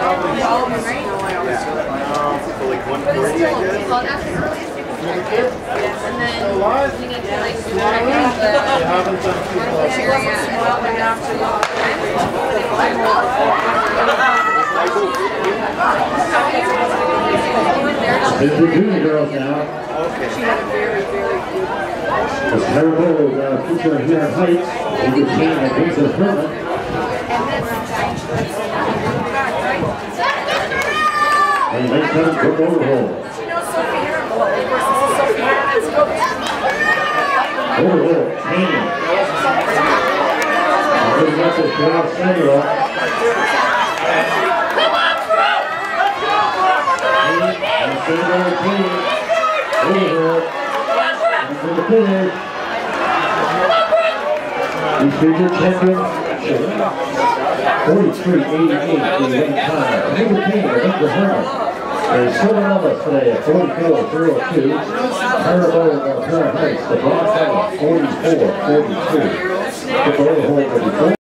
like 140, I guess. And then we need to like check out This is the junior girls now. Okay. The terrible feature here in Heights. We can see that Vincent Herman. And they come from Overholt. Overholt, Canyon. There's got the shot center up. And center on the team. Overholt. And for the finish. He figured 43-88 in one time. Number 10, Victor Herman. There's 7 of us today at 44-02. Overholt, Heights, the block out 44-42.